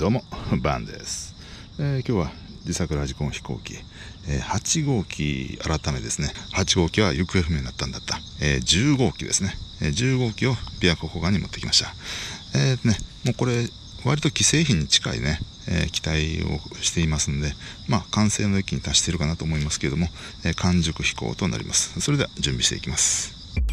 どうもバンです。今日は自作ラジコン飛行機、8号機改めですね。8号機は行方不明になったんだった、10号機ですね。10号機を琵琶湖湖岸に持ってきました。もうこれ割と既製品に近いね、機体をしていますので、完成の域に達しているかなと思いますけれども、完熟飛行となります。それでは準備していきます。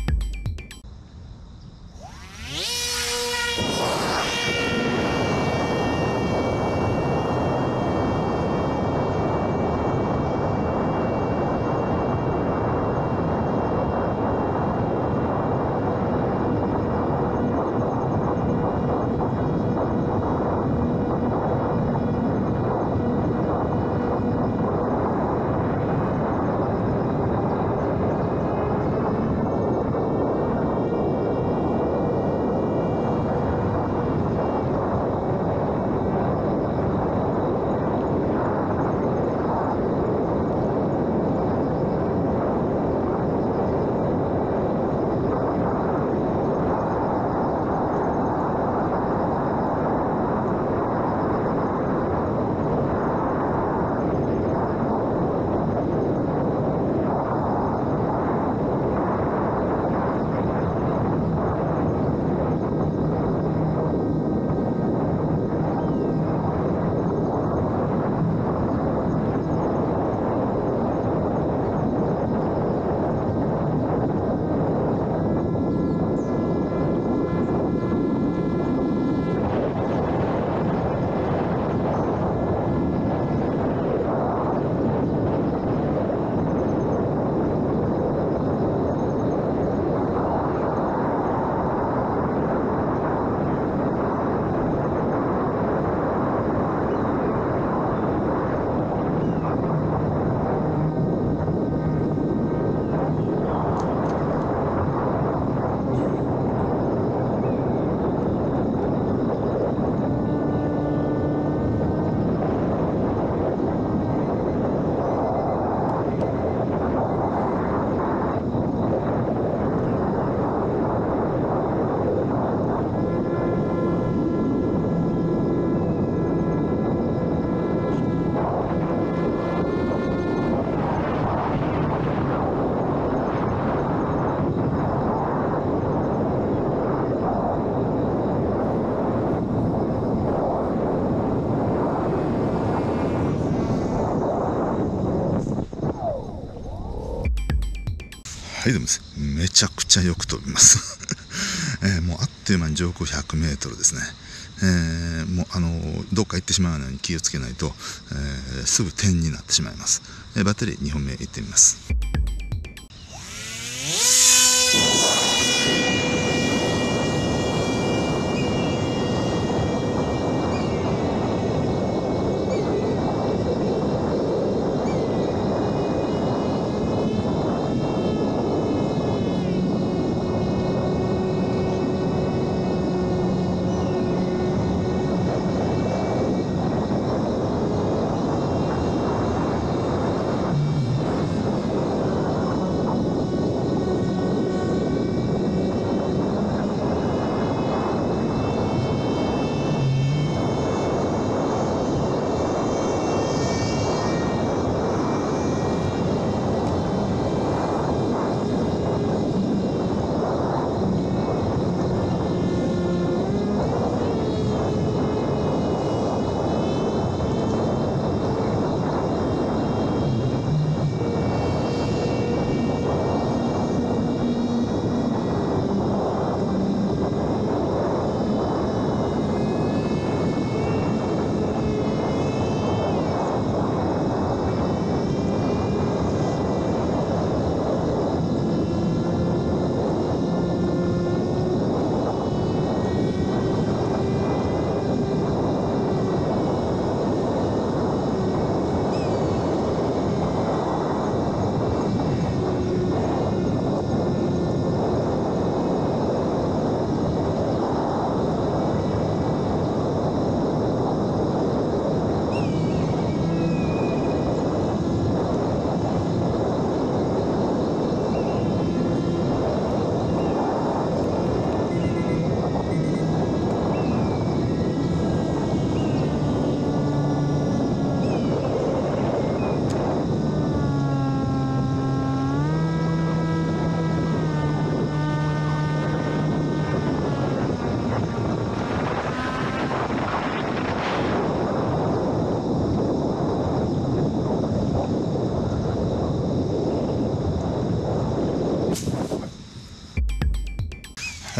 はい、どうもです。めちゃくちゃよく飛びます、もうあっという間に上空100メートルですね。もうどっか行ってしまうのに気をつけないと、すぐ点になってしまいます。バッテリー2本目いってみます。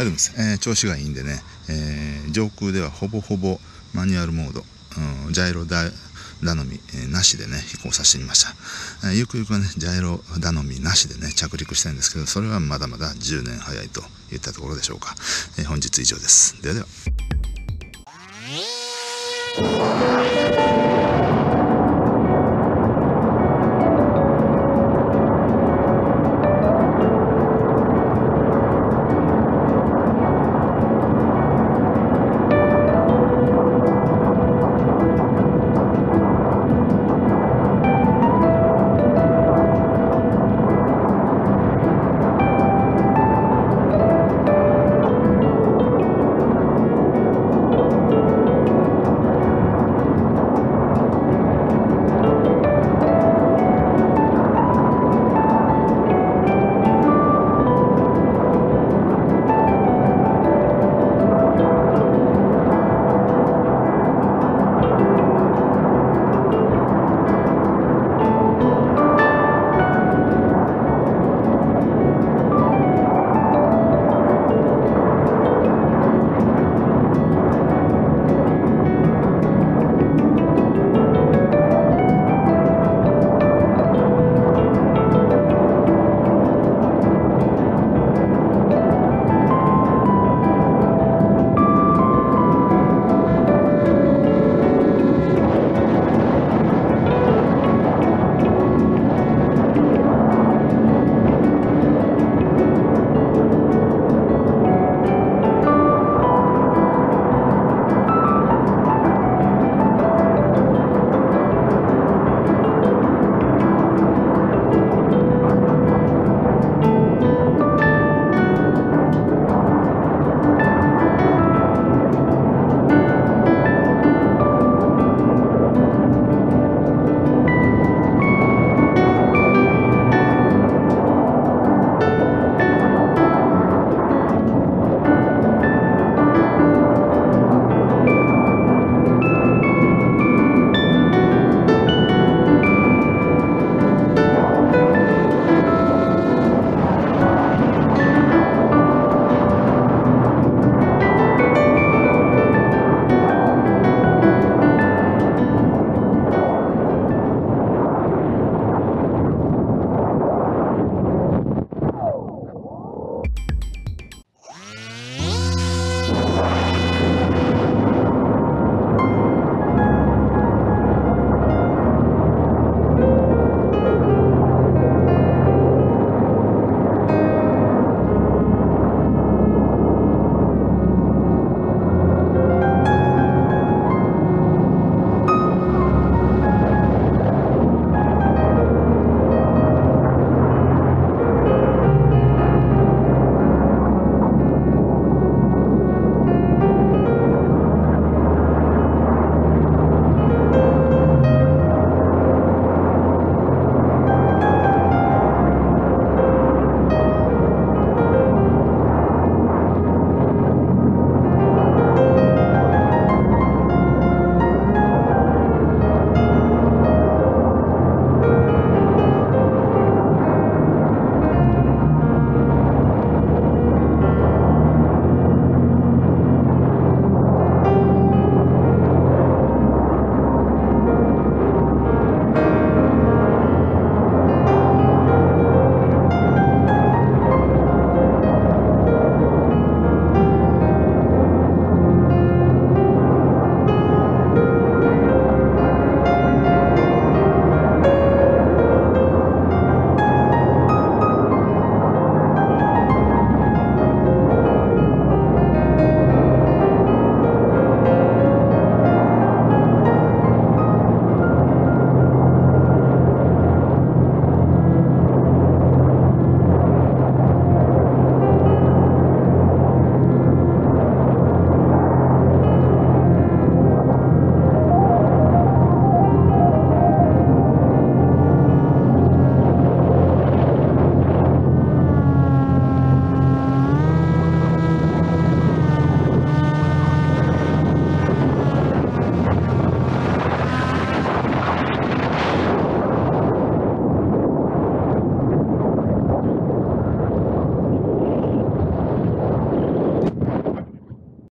どうもです。調子がいいんでね、上空ではほぼほぼマニュアルモード、ジャイロ頼み、なしでね、飛行させてみました。ゆくゆくはね、ジャイロ頼みなしでね、着陸したいんですけど、それはまだまだ10年早いといったところでしょうか。本日以上です。ではでは。